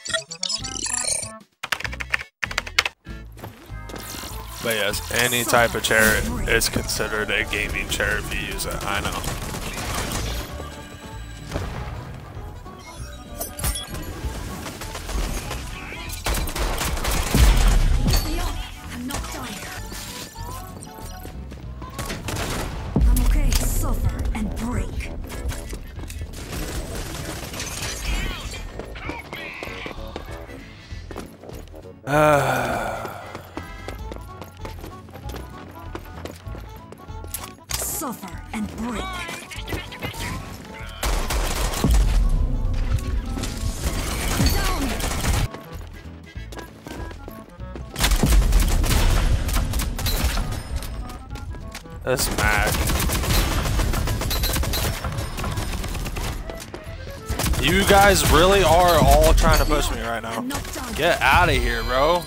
But yes, any type of chair is considered a gaming chair if you use it. I know. I'm not dying. I'm okay. Suffer and break. Suffer and break. Down. This match. You guys really are all trying to push me right now. Get out of here, bro.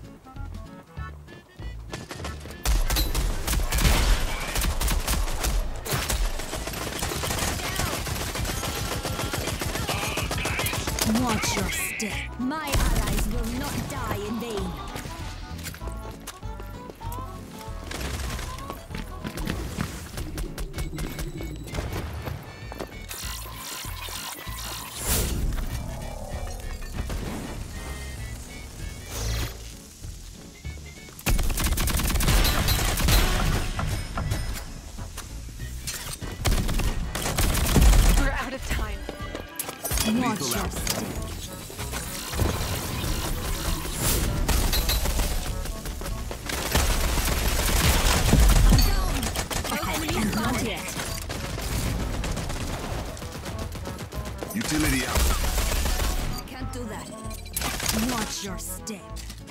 Watch your step. My allies will not die in vain. We're out of time. Watch your step. Not yet. Utility out. Can't do that. Watch your step.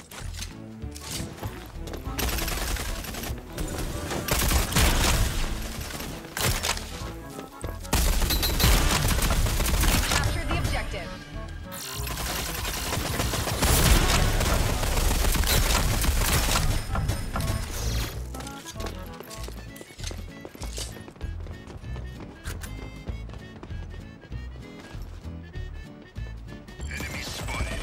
Capture the objective. Enemy spotted.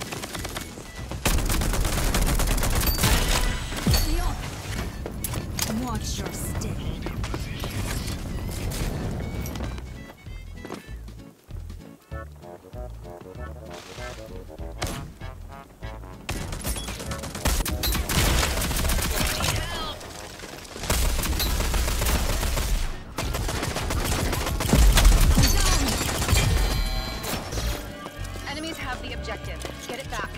Watch your step. Enemies have the objective. Get it back.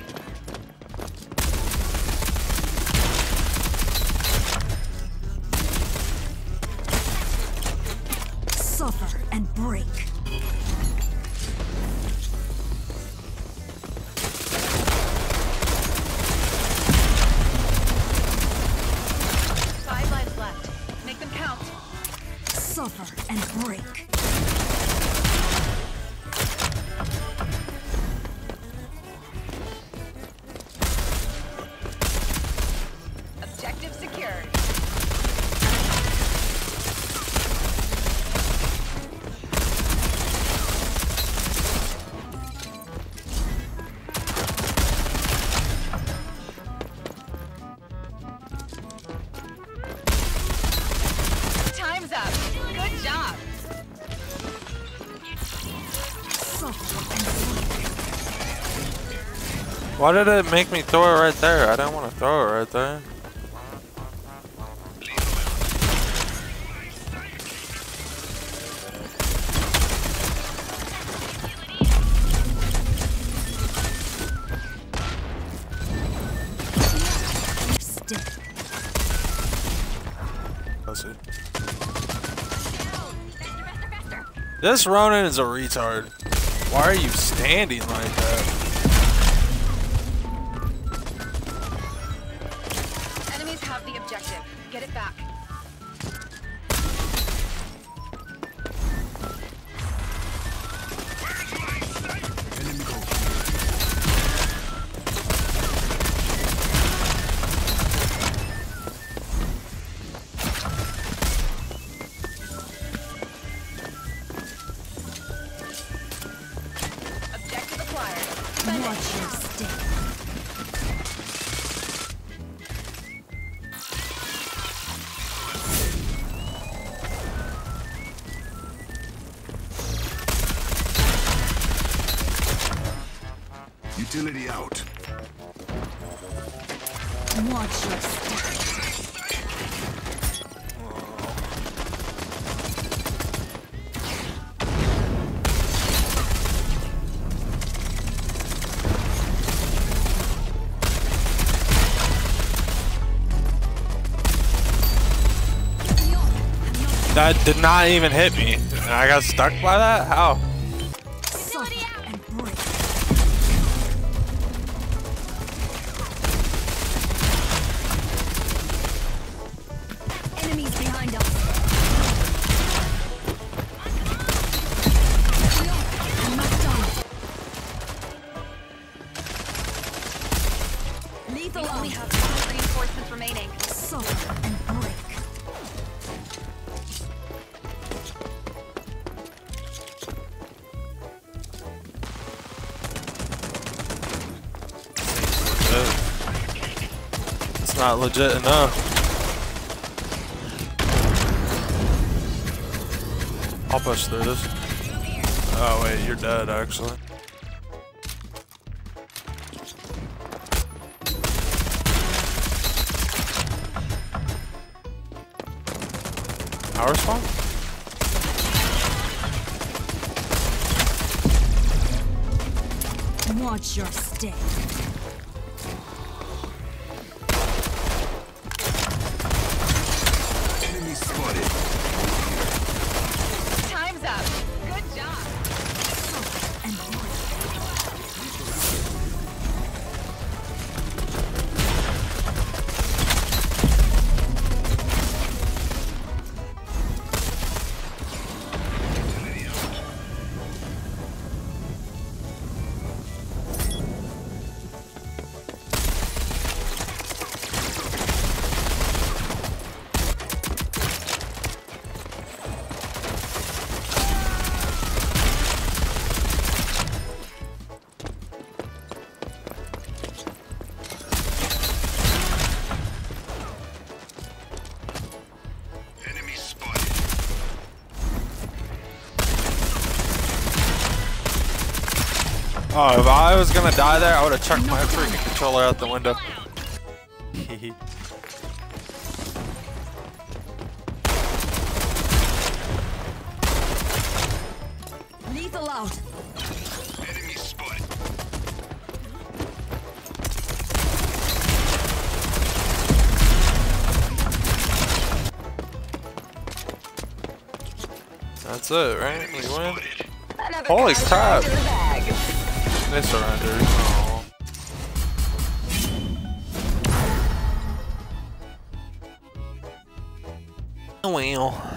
Suffer and break. Five lives left. Make them count. Suffer and break. Objective secured. Time's up. Good job. Suffer and break. Why did it make me throw it right there? I didn't want to throw it right there. Step. Let's see. This Ronin is a retard. Why are you standing like that? Enemies have the objective. Get it back. Enemy go. Objective acquired. Watch your step. Utility out. Watch your step. That did not even hit me. And I got stuck by that? How? Suffer and break. Enemies behind us. I'm not done. Lethal We only out. have 5 reinforcements remaining. Suffer and break. It's not legit enough. I'll push through this. Oh wait, you're dead actually. Power spawn? Watch your step. Enemy spotted. Time's up. Good job. Suffer and break. Enemy spotted. Oh, if I was gonna die there, I would have chucked my freaking controller out the window. Lethal out. Enemy spotted. That's it, right? We win. Another Holy contract crap. in the bag. They surrendered. Oh. Well.